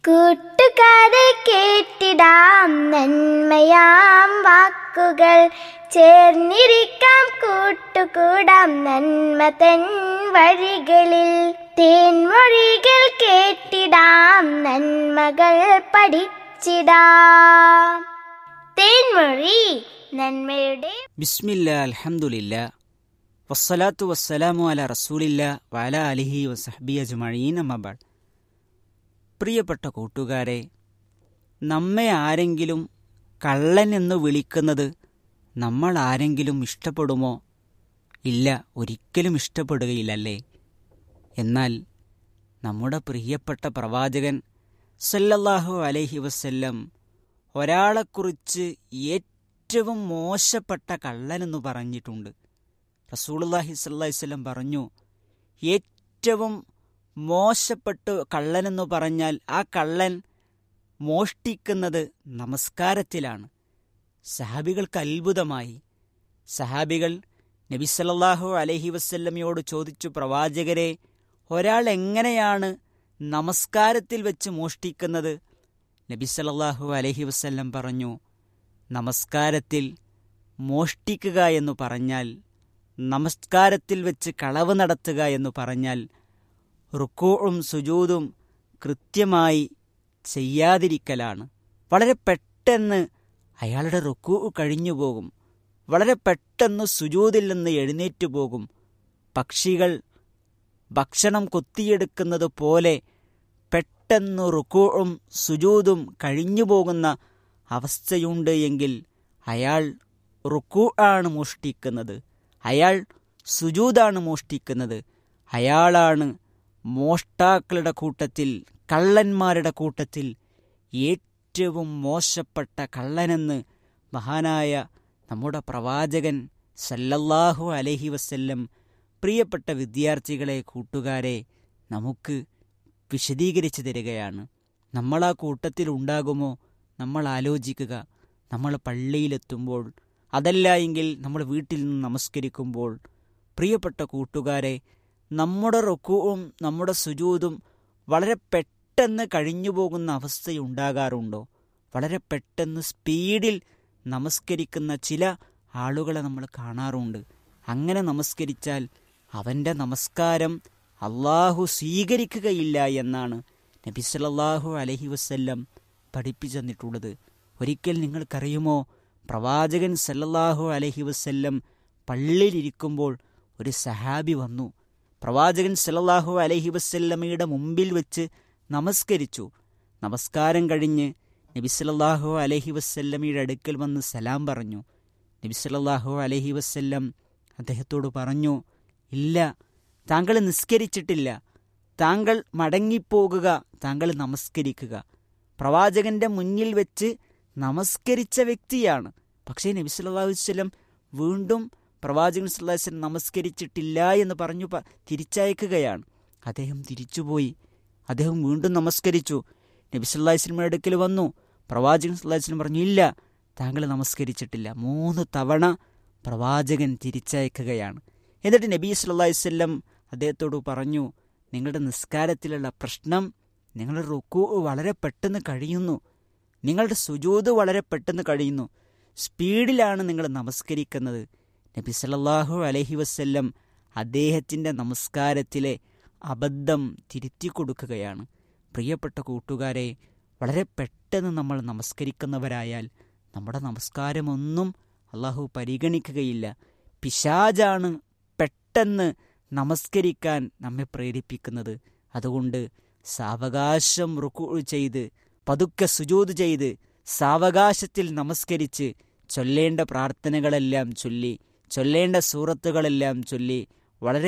കൂട്ടുകാരെ കേട്ടിടാം നന്മയാം വാക്കുകൾ, ചേർന്നിരിക്കാം കൂട്ടുകൂടാം നന്മ തൻ വഴികളിൽ. തേൻമൊഴികൾ കേട്ടിടാം നന്മകൾ പഠിച്ചിടാം. തേൻമൊഴി നന്മയുടെ. ബിസ്മില്ലാ അൽഹംദുലില്ലാ വസ്സലാത്തു വസ്സലാമു അലാ റസൂലില്ലാ വഅലാ ആലിഹി വസഹ്ബിഹി അജ്മഈൻ. അമ്മാ ബഅദ്. പ്രിയപ്പെട്ട കൂട്ടുകാരെ, നമ്മെ ആരെങ്കിലും കള്ളൻ എന്ന് വിളിക്കുന്നത് നമ്മൾ ആരെങ്കിലും ഇഷ്ടപ്പെടുമോ? ഇല്ല, ഒരിക്കലും ഇഷ്ടപ്പെടുകയില്ലല്ലേ. എന്നാൽ നമ്മുടെ പ്രിയപ്പെട്ട പ്രവാചകൻ സല്ലല്ലാഹു അലൈഹി വസല്ലം ഒരാളെക്കുറിച്ച് ഏറ്റവും മോശപ്പെട്ട കള്ളനെന്ന് പറഞ്ഞിട്ടുണ്ട്. റസൂലുള്ളാഹി സ്വല്ലല്ലാഹി അലൈഹി വസല്ലം പറഞ്ഞു, ഏറ്റവും മോശപ്പെട്ട കള്ളനെന്ന് പറഞ്ഞാൽ ആ കള്ളൻ മോഷ്ടിക്കുന്നത് നമസ്കാരത്തിലാണ്. സഹാബികൾക്ക് അത്ഭുതമായി. സഹാബികൾ നബി സല്ലല്ലാഹു അലൈഹി വസല്ലമയോട് ചോദിച്ചു, പ്രവാചകരെ, ഒരാൾ എങ്ങനെയാണ് നമസ്കാരത്തിൽ വെച്ച് മോഷ്ടിക്കുന്നത്? നബി സല്ലല്ലാഹു അലൈഹി വസല്ലം പറഞ്ഞു, നമസ്കാരത്തിൽ മോഷ്ടിക്കുക എന്ന് പറഞ്ഞാൽ, നമസ്കാരത്തിൽ വെച്ച് കളവ് നടത്തുക എന്ന് പറഞ്ഞാൽ റുക്കൂഉം സുജൂദും കൃത്യമായി ചെയ്യാതിരിക്കലാണ്. വളരെ പെട്ടെന്ന് അയാളുടെ റുക്കൂഉ കഴിഞ്ഞു പോകും, വളരെ പെട്ടെന്ന് സുജൂദിൽ നിന്ന് എഴുന്നേറ്റു പോകും. പക്ഷികൾ ഭക്ഷണം കൊത്തിയെടുക്കുന്നത് പോലെ പെട്ടെന്ന് റുക്കൂഉം സുജൂദും കഴിഞ്ഞു പോകുന്ന അവസ്ഥയുണ്ട് എങ്കിൽ അയാൾ റുക്കൂആണ് മോഷ്ടിക്കുന്നത്, അയാൾ സുജൂദാണ് മോഷ്ടിക്കുന്നത്. അയാളാണ് മോഷ്ടാക്കളുടെ കൂട്ടത്തിൽ, കള്ളന്മാരുടെ കൂട്ടത്തിൽ ഏറ്റവും മോശപ്പെട്ട കള്ളനെന്ന് മഹാനായ നമ്മുടെ പ്രവാചകൻ സല്ലല്ലാഹു അലൈഹി വസല്ലം പ്രിയപ്പെട്ട വിദ്യാർത്ഥികളെ, കൂട്ടുകാരെ, നമുക്ക് വിശദീകരിച്ചു തരികയാണ്. നമ്മൾ ആ കൂട്ടത്തിൽ ഉണ്ടാകുമോ? നമ്മൾ ആലോചിക്കുക. നമ്മൾ പള്ളിയിലെത്തുമ്പോൾ, അതല്ല എങ്കിൽ നമ്മൾ വീട്ടിൽ നിന്ന് നമസ്കരിക്കുമ്പോൾ, പ്രിയപ്പെട്ട കൂട്ടുകാരെ, നമ്മുടെ റുക്കൂഉം നമ്മുടെ സുജൂദും വളരെ പെട്ടെന്ന് കഴിഞ്ഞു പോകുന്ന അവസ്ഥയുണ്ടാകാറുണ്ടോ? വളരെ പെട്ടെന്ന് സ്പീഡിൽ നമസ്കരിക്കുന്ന ചില ആളുകളെ നമ്മൾ കാണാറുണ്ട്. അങ്ങനെ നമസ്കരിച്ചാൽ അവൻ്റെ നമസ്കാരം അള്ളാഹു സ്വീകരിക്കുകയില്ല എന്നാണ് നബി സല്ലല്ലാഹു അലൈഹി വസല്ലം പഠിപ്പിച്ചു തന്നിട്ടുള്ളത്. ഒരിക്കൽ നിങ്ങൾക്കറിയുമോ, പ്രവാചകൻ സല്ലല്ലാഹു അലൈഹി വസല്ലം പള്ളിയിലിരിക്കുമ്പോൾ ഒരു സഹാബി വന്നു. പ്രവാചകൻ സല്ലല്ലാഹു അലൈഹി വസല്ലമയുടെ മുമ്പിൽ വെച്ച് നമസ്കരിച്ചു. നമസ്കാരം കഴിഞ്ഞ് നബി സല്ലല്ലാഹു അലൈഹി വസല്ലമയുടെ അടുക്കൽ വന്ന് സലാം പറഞ്ഞു. നബി സല്ലല്ലാഹു അലൈഹി വസല്ലം അദ്ദേഹത്തോട് പറഞ്ഞു, ഇല്ല, താങ്കൾ നിസ്കരിച്ചിട്ടില്ല, താങ്കൾ മടങ്ങിപ്പോകുക, താങ്കൾ നമസ്കരിക്കുക. പ്രവാചകന്റെ മുന്നിൽ വെച്ച് നമസ്കരിച്ച വ്യക്തിയാണ്. പക്ഷേ നബി സല്ലല്ലാഹു അലൈഹി വസല്ലം വീണ്ടും പ്രവാചകൻ സല്ലല്ലാഹു അലൈഹി വസല്ലം നമസ്കരിച്ചിട്ടില്ല എന്ന് പറഞ്ഞു തിരിച്ചയക്കുകയാണ്. അദ്ദേഹം തിരിച്ചുപോയി. അദ്ദേഹം വീണ്ടും നമസ്കരിച്ചു. നബി സല്ലല്ലാഹു അലൈഹി വസല്ലമയുടെ അടുക്കൽ വന്നു. പ്രവാചകൻ സല്ലല്ലാഹു അലൈഹി വസല്ലം പറഞ്ഞു, ഇല്ല, താങ്കൾ നമസ്കരിച്ചിട്ടില്ല. 3 തവണ പ്രവാചകൻ തിരിച്ചയക്കുകയാണ്. എന്നിട്ട് നബി സല്ലല്ലാഹു അലൈഹി വസല്ലം അദ്ദേഹത്തോട് പറഞ്ഞു, നിങ്ങളുടെ നിസ്കാരത്തിലുള്ള പ്രശ്നം, നിങ്ങളുടെ റുക്കൂഉ വളരെ പെട്ടെന്ന് കഴിയുന്നു, നിങ്ങളുടെ സുജൂദ് വളരെ പെട്ടെന്ന് കഴിയുന്നു, സ്പീഡിലാണ് നിങ്ങൾ നമസ്കരിക്കുന്നത്. നബി സല്ലല്ലാഹു അലൈഹി വസല്ലം അദ്ദേഹത്തിൻ്റെ നമസ്കാരത്തിലെ അബദ്ധം തിരുത്തി കൊടുക്കുകയാണ്. പ്രിയപ്പെട്ട കൂട്ടുകാരെ, വളരെ പെട്ടെന്ന് നമ്മൾ നമസ്കരിക്കുന്നവരായാൽ നമ്മുടെ നമസ്കാരമൊന്നും അള്ളാഹു പരിഗണിക്കുകയില്ല. പിശാചാണ് പെട്ടെന്ന് നമസ്കരിക്കാൻ നമ്മെ പ്രേരിപ്പിക്കുന്നത്. അതുകൊണ്ട് സാവകാശം റുക്കൂഉ ചെയ്ത്, പതുക്കെ സുജൂദ് ചെയ്ത്, സാവകാശത്തിൽ നമസ്കരിച്ച്, ചൊല്ലേണ്ട പ്രാർത്ഥനകളെല്ലാം ചൊല്ലി, ചൊല്ലേണ്ട സൂറത്തുകളെല്ലാം ചൊല്ലി, വളരെ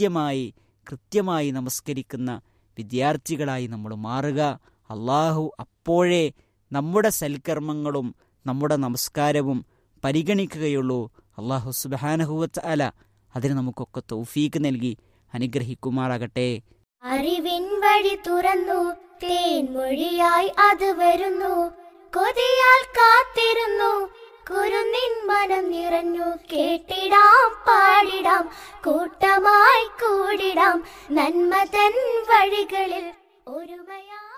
കൃത്യമായി നമസ്കരിക്കുന്ന വിദ്യാർത്ഥികളായി നമ്മൾ മാറുക. അള്ളാഹു അപ്പോഴേ നമ്മുടെ സൽക്കർമ്മങ്ങളും നമ്മുടെ നമസ്കാരവും പരിഗണിക്കുകയുള്ളൂ. അള്ളാഹു സുബ്ഹാനഹു വ തആല അതിന് നമുക്കൊക്കെ തൗഫീക്ക് നൽകി അനുഗ്രഹിക്കുമാറാകട്ടെ. അറിവിൻ വഴി തുറന്നു, തേൻമൊഴിയായി അത് വരുന്നു, കൊതിയാൽ കാത്തിരുന്നു, കുരുന്നിൻ മനം നിറഞ്ഞു. കേട്ടിടാം, പാടിടാം, കൂട്ടമായി കൂടിടാം, നന്മ തൻ വഴികളിൽ ഒരുമയാ.